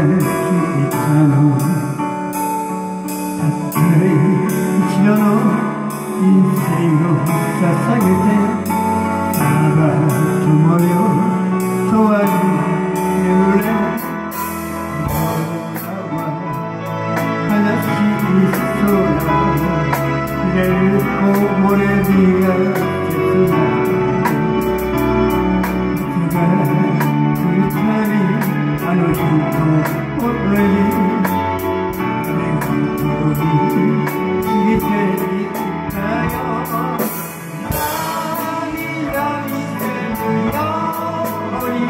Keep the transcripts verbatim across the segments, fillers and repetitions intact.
いたの。たった一度の人生を捧げて、あば友よとは眠れ。悲しい空出る木漏れ日が切ない。いつが来るたびあの日と同じ願い通り過ぎていったよ。涙見せるように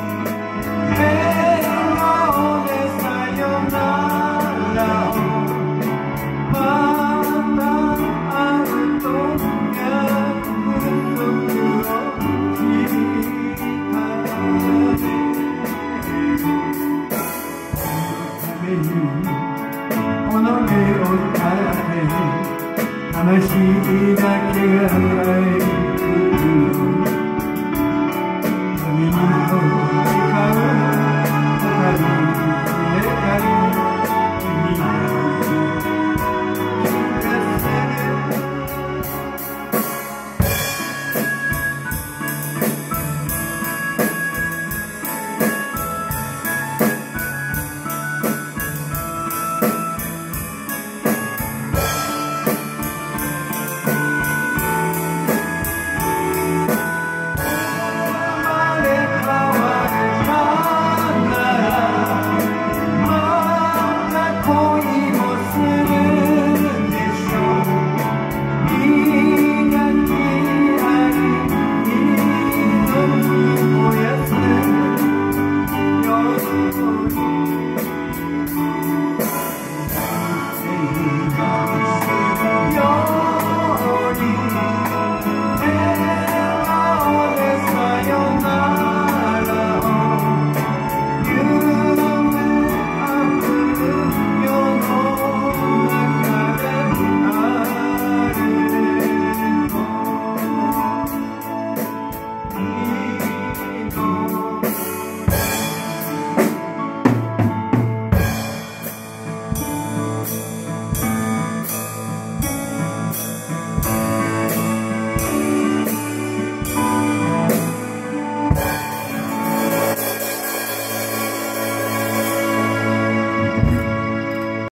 笑顔でさよならを。己を立て魂だけが生える君にと誓う他に願い君に知らせる。